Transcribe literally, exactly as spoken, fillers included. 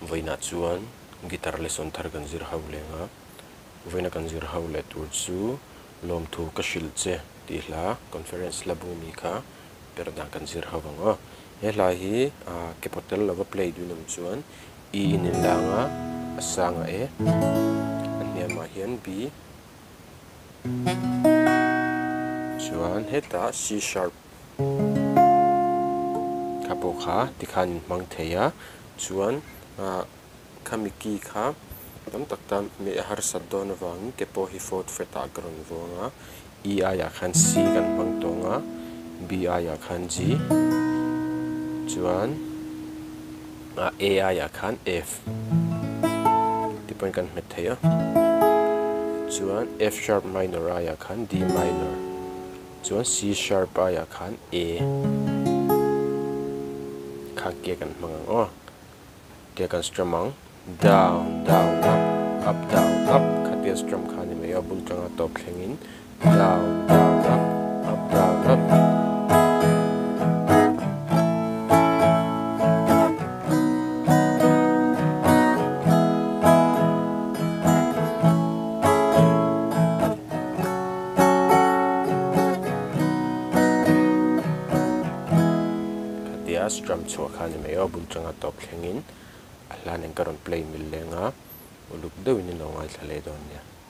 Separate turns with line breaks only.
voina chuan guitar lesson thar kan zir ho lenga voina kan zir ho le tur chu Lawmthu ka hrilh che ti hla conference la bumi kha Perhdan kan zir ho wanga he hla hi a kepotel lova play dunam chuan e in langa asanga e aniama hian b chuan heta C sharp kapo kha tikhan mang theya chuan a khamiki kha tam tak tam me har sadon wang kepo hi fourth fret a gron wanga e a ya khan C kan mang tonga b a ya khan G chuan a a a ya khan F ti point kan met theya chuan F sharp minor a ya khan D minor chuan C sharp a ya khan A kha ke kan mangang o ke kan strum down down up up down up khatia strum khani me abul tanga top thlengin down down up up down up khatia strum chho khani me abul tanga top thlengin lan en karon play mil lenga uluk deuin lo ngai thlale don nia